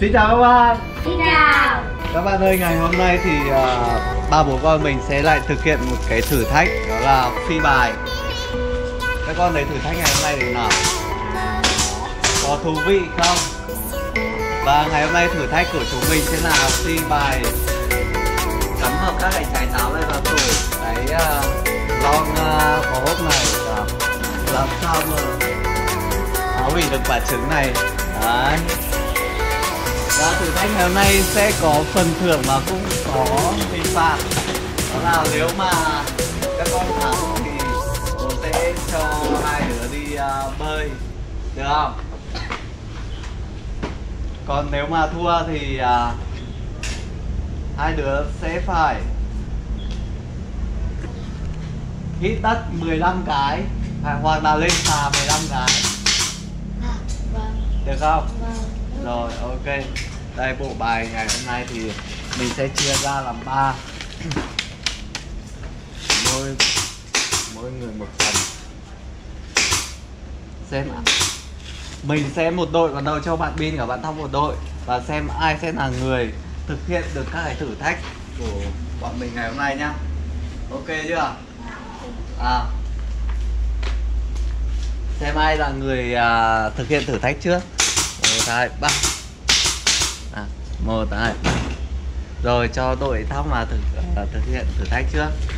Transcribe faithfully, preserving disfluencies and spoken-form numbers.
Xin chào các bạn. Xin chào. Các bạn ơi, ngày hôm nay thì uh, ba bố con mình sẽ lại thực hiện một cái thử thách, đó là phi bài. Các con thấy thử thách ngày hôm nay thế nào? Có thú vị không? Và ngày hôm nay thử thách của chúng mình sẽ là phi bài cắm hợp các cái trái táo này vào tủ cái uh, lon uh, có hốc này, và làm sao mà phá hủy được quả trứng này. Đấy. Và thử thách ngày hôm nay sẽ có phần thưởng mà cũng có hình phạt. Đó là nếu mà các con thắng thì bố sẽ cho hai đứa đi uh, bơi, được không? Còn nếu mà thua thì uh, hai đứa sẽ phải hít đất mười lăm cái hoặc là lên xà mười lăm cái. Vâng. Được không? Vâng. Rồi, ok. Đây, bộ bài ngày hôm nay thì mình sẽ chia ra làm ba. Mỗi mỗi người một phần. Xem ạ. Mình sẽ một đội, còn đâu cho bạn Bin cả bạn Thóc một đội, và xem ai sẽ là người thực hiện được các cái thử thách của bọn mình ngày hôm nay nhá. Ok chưa? À, xem ai là người à, thực hiện thử thách trước. Một, hai, ba. À, một, hai, ba. Rồi cho đội Thóc mà thực, uh, thực hiện thử thách trước.